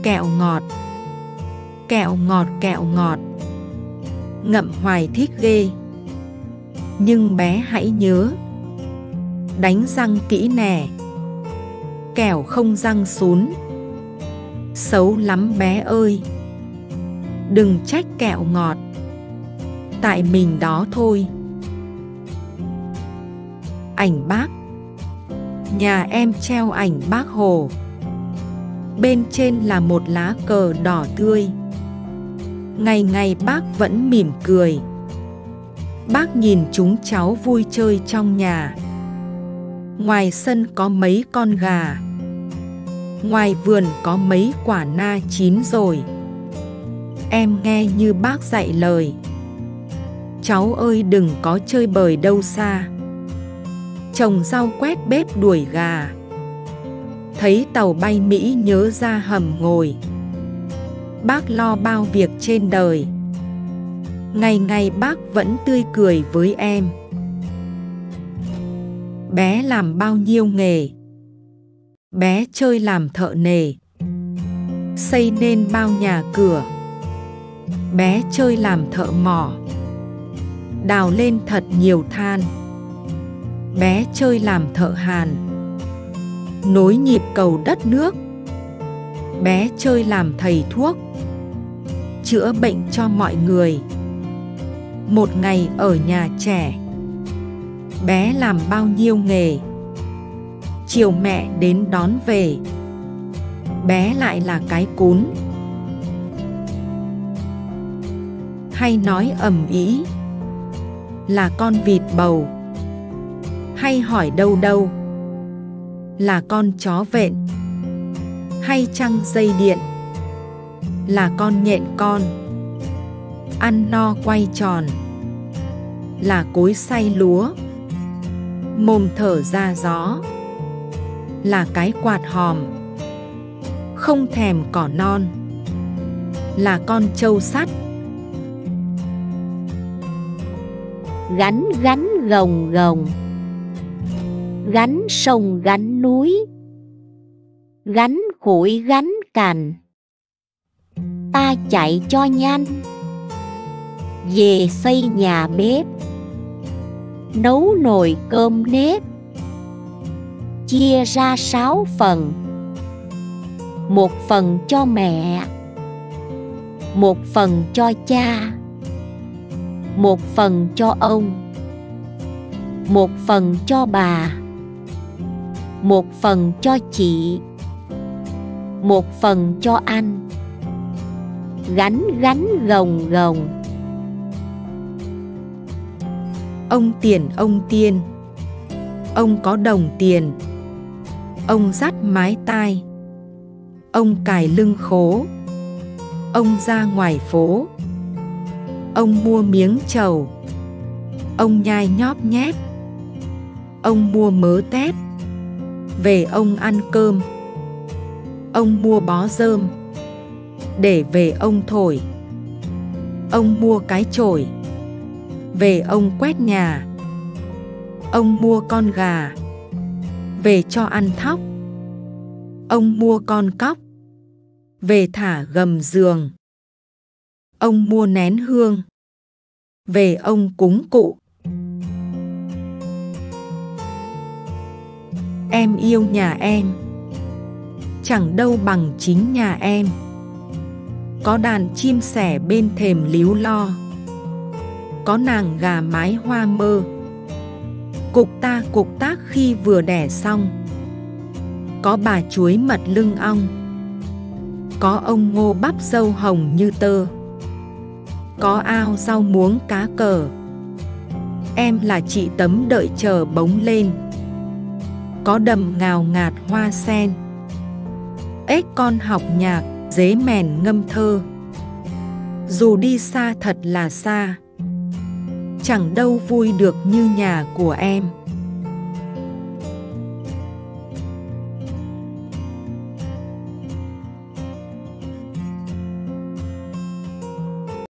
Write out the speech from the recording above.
kẹo ngọt. Kẹo ngọt, kẹo ngọt. Ngậm hoài thích ghê. Nhưng bé hãy nhớ, đánh răng kỹ nè, kẻo không răng sún. Xấu lắm bé ơi, đừng trách kẹo ngọt, tại mình đó thôi. Ảnh bác. Nhà em treo ảnh Bác Hồ, bên trên là một lá cờ đỏ tươi. Ngày ngày bác vẫn mỉm cười. Bác nhìn chúng cháu vui chơi trong nhà. Ngoài sân có mấy con gà, ngoài vườn có mấy quả na chín rồi. Em nghe như bác dạy lời, cháu ơi đừng có chơi bời đâu xa. Trồng rau quét bếp đuổi gà, thấy tàu bay Mỹ nhớ ra hầm ngồi. Bác lo bao việc trên đời, ngày ngày bác vẫn tươi cười với em. Bé làm bao nhiêu nghề, bé chơi làm thợ nề, xây nên bao nhà cửa. Bé chơi làm thợ mỏ, đào lên thật nhiều than. Bé chơi làm thợ hàn, nối nhịp cầu đất nước. Bé chơi làm thầy thuốc, chữa bệnh cho mọi người. Một ngày ở nhà trẻ, bé làm bao nhiêu nghề. Chiều mẹ đến đón về, bé lại là cái cún. Hay nói ầm ĩ, là con vịt bầu. Hay hỏi đâu đâu, là con chó vện. Hay trăng dây điện, là con nhện con. Ăn no quay tròn, là cối xay lúa. Mồm thở ra gió, là cái quạt hòm. Không thèm cỏ non, là con trâu sắt. Gánh gánh gồng gồng, gánh sông gánh núi, gánh củi gánh cành. Ta chạy cho nhanh, về xây nhà bếp, nấu nồi cơm nếp. Chia ra 6 phần, 1 phần cho mẹ, 1 phần cho cha, 1 phần cho ông, 1 phần cho bà, 1 phần cho chị, 1 phần cho anh. Gánh gánh gồng gồng. Ông tiền ông tiên, ông có đồng tiền. Ông dắt mái tai, ông cài lưng khố. Ông ra ngoài phố, ông mua miếng trầu. Ông nhai nhóp nhép, ông mua mớ tép. Về ông ăn cơm, ông mua bó rơm, để về ông thổi. Ông mua cái chổi, về ông quét nhà. Ông mua con gà, về cho ăn thóc. Ông mua con cóc, về thả gầm giường. Ông mua nén hương, về ông cúng cụ. Em yêu nhà em, chẳng đâu bằng chính nhà em. Có đàn chim sẻ bên thềm líu lo, có nàng gà mái hoa mơ. Cục ta cục tác khi vừa đẻ xong, có bà chuối mật lưng ong. Có ông ngô bắp dâu hồng như tơ, có ao rau muống cá cờ. Em là chị tấm đợi chờ bống lên, có đầm ngào ngạt hoa sen. Ếch con học nhạc, dế mèn ngâm thơ. Dù đi xa thật là xa, chẳng đâu vui được như nhà của em.